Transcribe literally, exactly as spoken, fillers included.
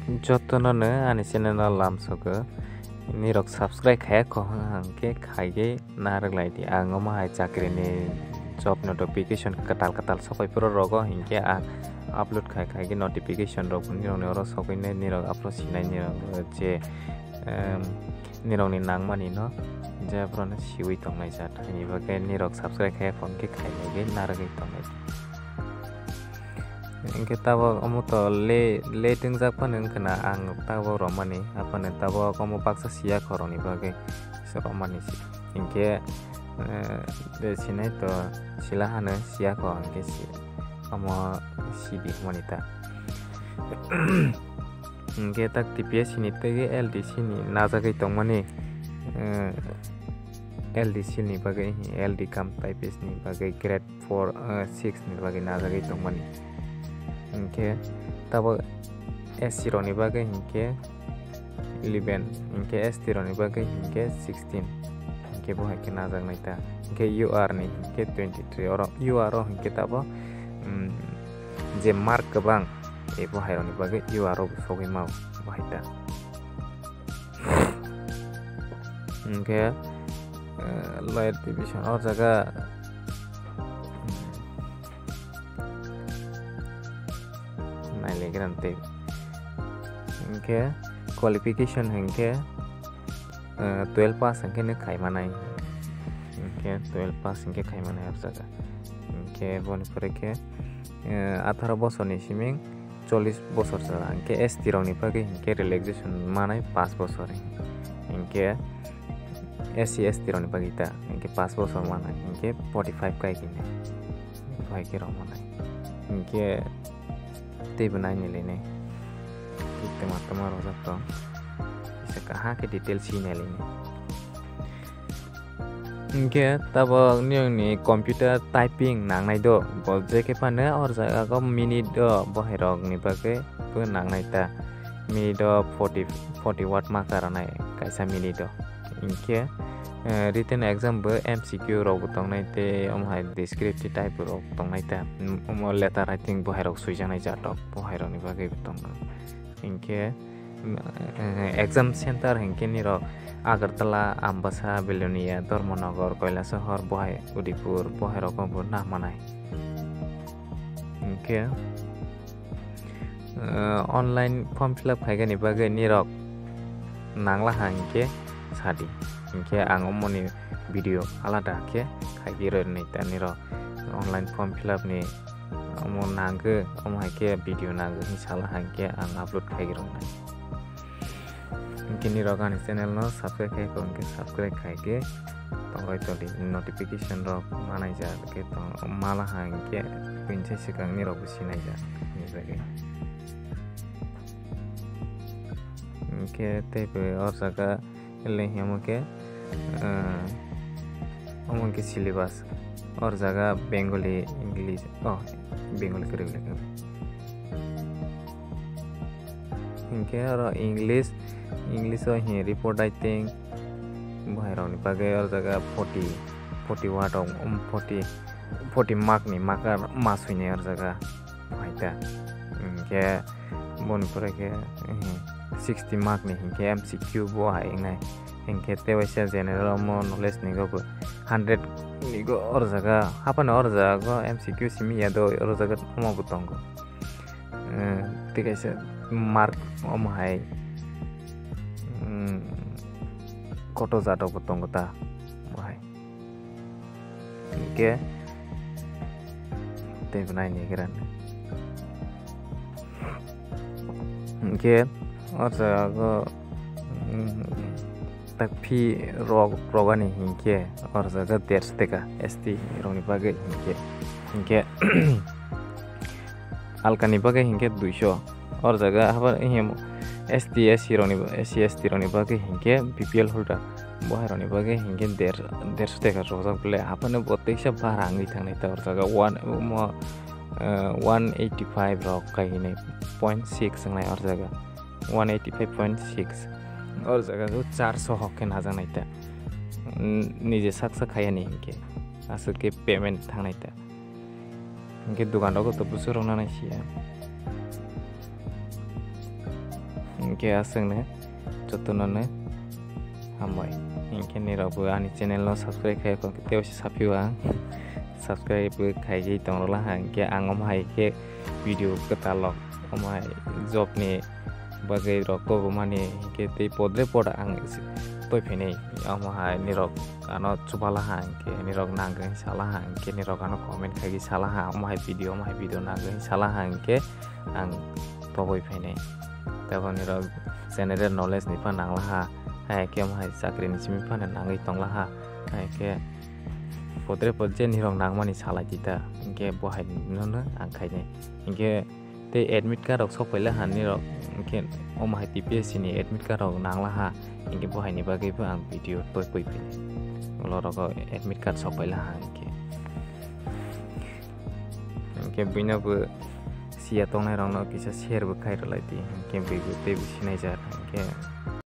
যতনनो ani channel lamsogo ni rok subscribe khai ko hangke khaige naraglai di angoma hai chakri ni job notification katal katal sokai puro rogo hingke ang upload khai khai notification rok ni rok oro sokai ne ni rok upload sinai ni rok je ni rok ni nangmani no je prona siwi tongnai jat ni bage ni rok subscribe khai ko hangke khai ge naragai tongnai ingke tabo omo to le le tingjak pano kena ang tabo romani apane tabo omo baksa sia koroni bage se romani si ingke de sinai to silahana sia ko ingke si omo sibi monita ingke tak tps ni tege ldc ni najagai tongmani ldc ni bage ld kam types ni bage grade four six ni bage najagai tongmani ingke tabo S zero ni bagai ingke eleven ingke S zero ni bagai ingke sixteen ingke bo hai ke najak naita ingke U R ni ingke twenty-three oro U R ro ingke tabo je mark kebang e bo hai ni bagai U R ro sogai mau bo hai ta ingke lower division or jaga naile ingke qualification hengke twelve pass hengke ne khaimanai ingke twelve pass hengke khaimanai arjaga ingke boni pore ke eighteen bochor ni siming forty bochor jara ingke S T rok ni bage ingke relaxation manai five bochor ingke S C S T rok ni bage ta ingke five bochor manai ingke forty-five kai kine bhai ke rok manai ingke tei benai nilai kita mata roza to bisa kaha ke detail si nilai ingke tabo ni computer typing nangnai do bolje ke pane or jaga ko minute do boherok ni bage bu nangnai ta minute do forty forty watt ma karanai kaisa minute do ingke written exam bo M C Q rok tongnai te omhai descriptive type rok tongnai ta omo letter writing boherok suijanai jatok boherok ni bage tongnai ingke exam center hengke ni rok Agartala Ambasa Belonia Dharmanagar Kailasahar bohai Udipur boherok bo nah manai ingke online form fill up khaigani bage ni rok nangla hangke sadi ingke ang omoni video alada ke khaigiro ni tani ro online form fill up ni omo nangge omo ke video nangge hisala hangke ang upload khaigiro na ingke ni ro gani channel no subscribe khai ko ingke subscribe khaige tongoi to di notification ro manai ja ke to mala hangke pinche sikang ni ro businai ja ni bage ingke tebe or jaga le hiamoke omonke syllabus और जगह Bengali English oh Bengali करे लगे इनके और English English और ही report writing बाहर नि बागे और जगह forty forty वाट और forty forty मार्क नि मार्क मास हुने और जगह फाइटा इनके बन परे के sixty मार्क नि इनके M C Q बो हाय नै इनके तेवैसे जनरल मो नॉलेज नि गो one hundred nigo or jaga hapana or jaga M C Q simi ya do or jaga omo butongo tikaise mark omo hai koto jato butongo ta hai ke te banai ni gran ke or jaga tak pi rog rogani hingke or jaga one hundred ka S T roni bage hingke hingke alkani bage hingke two hundred or jaga habar him S T S roni S C S T roni bage hingke B P L holder bohai roni bage hingke one hundred ka rojak bele apane boteksa barangi thangnai ta or jaga one mo one eighty-five rok kaine point six ngai or jaga one eighty-five point six और जगह को four hundred हके नाजा नाइता निजे साक्सा खाया नहीं इनके आसु के पेमेंट थांग नाइता इनके दुकान को तो बुसुर होना नहीं चाहिए hingke asengno jotono hambai hingke nirokbo ani channel no subscribe khai kon teo sapio ang subscribe khai gi tongrola hingke ang omhai ke video ketalok omhai job ni bagai rok to mani hingke tei podre poda ang toi phene omhai nirok ano chubala hangke nirok nangeng sala hangke nirok ano comment khai gi sala ha omhai video omhai video nangeng sala hangke ang toboi phene tabo nirok general knowledge ni panang laha hai ke omhai sakri ni simi pana nangai tong laha hai ke podre podje nirok nangmani sala kita hingke bohai nono ang khaine hingke tei admit card rok sopaila han nirok hingke omhai T P S C ni admit card rok nang laha hingke bohai ni bagai bo ang video toi poi phene lorok admit card sopaila hangke hingke buina bo sia tongnai rok no kisa share bo khai rolai di hingke bego tei sinai jar hingke